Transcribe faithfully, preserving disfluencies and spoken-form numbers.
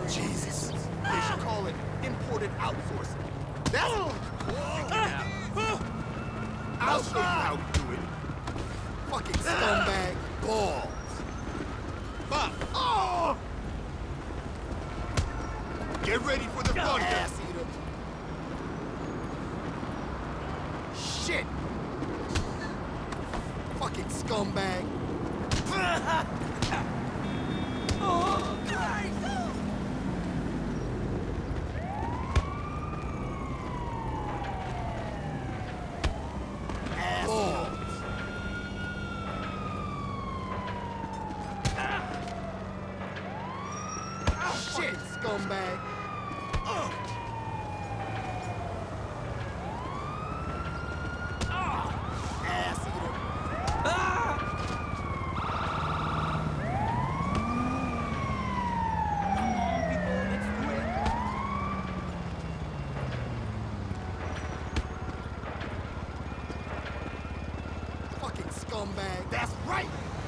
Jesus. They should call it imported outsourcing. That's what I'll show you how to do it. Fucking scumbag balls. Fuck. Oh! Get ready for the fun, ass eater. Shit. Fucking scumbag. Oh, Christ! Assholes. Ah. Shit, scumbag. Uh. Ah. Ass eater. Ah. Come on, people, let's do it. Fucking scumbag. That's right.